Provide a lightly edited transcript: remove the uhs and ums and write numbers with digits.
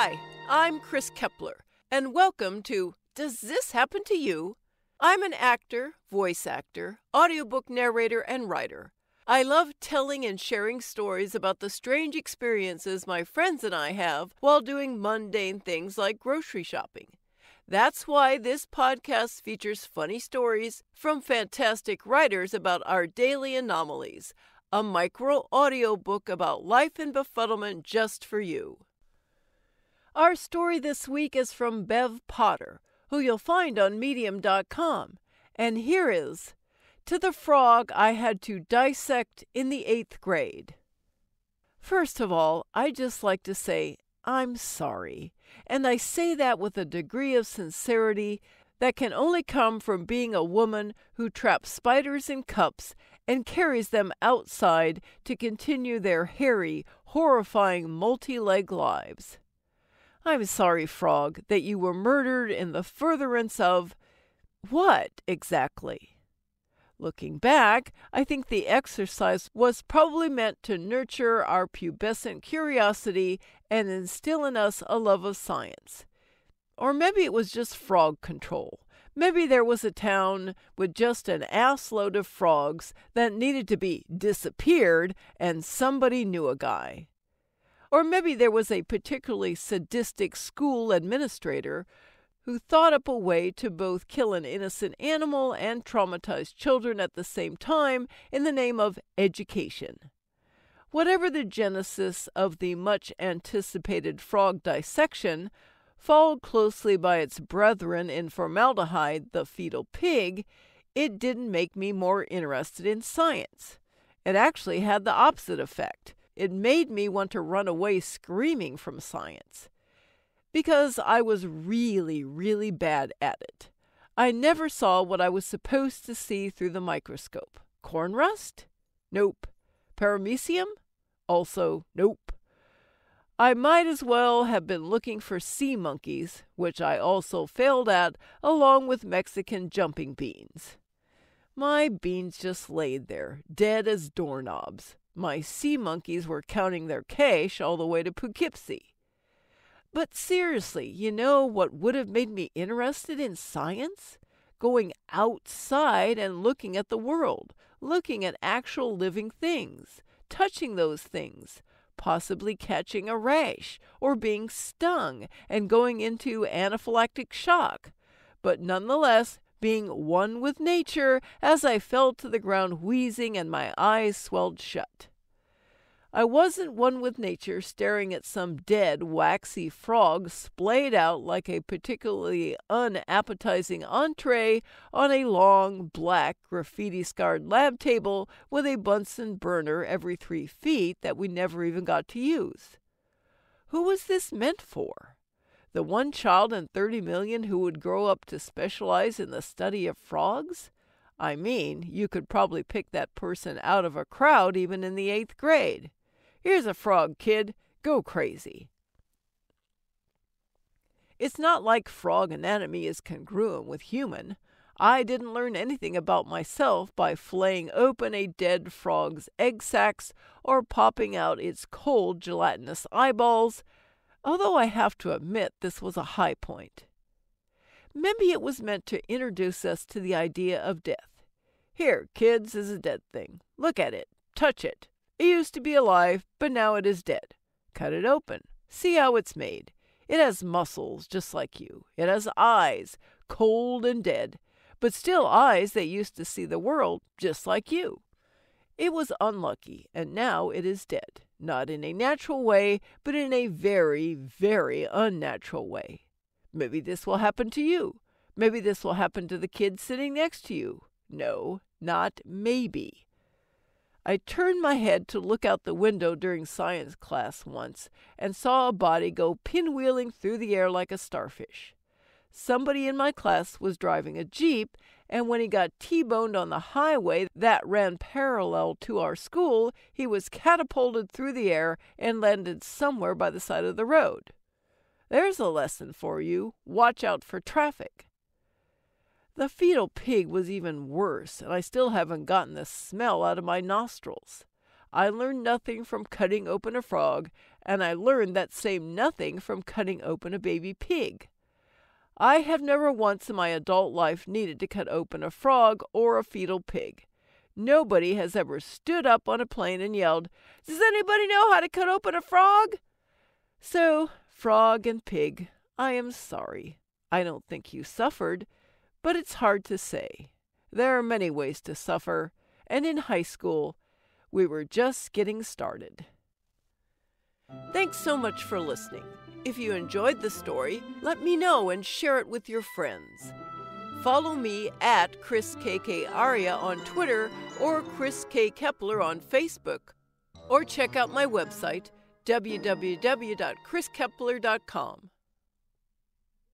Hi, I'm Chris Kepler, and welcome to Does This Happen to You? I'm an actor, voice actor, audiobook narrator, and writer. I love telling and sharing stories about the strange experiences my friends and I have while doing mundane things like grocery shopping. That's why this podcast features funny stories from fantastic writers about our daily anomalies, a micro audiobook about life and befuddlement just for you. Our story this week is from Bev Potter, who you'll find on medium.com, and here is To the Frog I Had to Dissect in the 8th Grade. First of all, I'd just like to say I'm sorry, and I say that with a degree of sincerity that can only come from being a woman who traps spiders in cups and carries them outside to continue their hairy, horrifying multi-leg lives. I'm sorry, Frog, that you were murdered in the furtherance of what exactly? Looking back, I think the exercise was probably meant to nurture our pubescent curiosity and instill in us a love of science. Or maybe it was just frog control. Maybe there was a town with just an assload of frogs that needed to be disappeared and somebody knew a guy. Or maybe there was a particularly sadistic school administrator who thought up a way to both kill an innocent animal and traumatize children at the same time in the name of education. Whatever the genesis of the much-anticipated frog dissection, followed closely by its brethren in formaldehyde, the fetal pig, it didn't make me more interested in science. It actually had the opposite effect. It made me want to run away screaming from science. Because I was really, really bad at it. I never saw what I was supposed to see through the microscope. Corn rust? Nope. Paramecium? Also nope. I might as well have been looking for sea monkeys, which I also failed at, along with Mexican jumping beans. My beans just laid there, dead as doorknobs. My sea monkeys were counting their cash all the way to Poughkeepsie. But seriously, you know what would have made me interested in science? Going outside and looking at the world, looking at actual living things, touching those things, possibly catching a rash or being stung and going into anaphylactic shock, but nonetheless being one with nature as I fell to the ground wheezing and my eyes swelled shut. I wasn't one with nature staring at some dead, waxy frog splayed out like a particularly unappetizing entree on a long, black, graffiti-scarred lab table with a Bunsen burner every 3 feet that we never even got to use. Who was this meant for? The one child in 30 million who would grow up to specialize in the study of frogs? I mean, you could probably pick that person out of a crowd even in the 8th grade. Here's a frog, kid. Go crazy. It's not like frog anatomy is congruent with human. I didn't learn anything about myself by flaying open a dead frog's egg sacs or popping out its cold, gelatinous eyeballs, although I have to admit this was a high point. Maybe it was meant to introduce us to the idea of death. Here, kids, is a dead thing. Look at it. Touch it. It used to be alive, but now it is dead. Cut it open. See how it's made. It has muscles, just like you. It has eyes, cold and dead, but still eyes that used to see the world, just like you. It was unlucky, and now it is dead. Not in a natural way, but in a very, very unnatural way. Maybe this will happen to you. Maybe this will happen to the kid sitting next to you. No, not maybe. I turned my head to look out the window during science class once and saw a body go pinwheeling through the air like a starfish. Somebody in my class was driving a Jeep, and when he got T-boned on the highway that ran parallel to our school, he was catapulted through the air and landed somewhere by the side of the road. There's a lesson for you. Watch out for traffic. The fetal pig was even worse, and I still haven't gotten the smell out of my nostrils. I learned nothing from cutting open a frog, and I learned that same nothing from cutting open a baby pig. I have never once in my adult life needed to cut open a frog or a fetal pig. Nobody has ever stood up on a plane and yelled, "Does anybody know how to cut open a frog?" So, frog and pig, I am sorry. I don't think you suffered, but it's hard to say. There are many ways to suffer, and in high school, we were just getting started. Thanks so much for listening. If you enjoyed the story, let me know and share it with your friends. Follow me at Chris KK Aria on Twitter or Chris K. Kepler on Facebook. Or check out my website, www.chriskepler.com.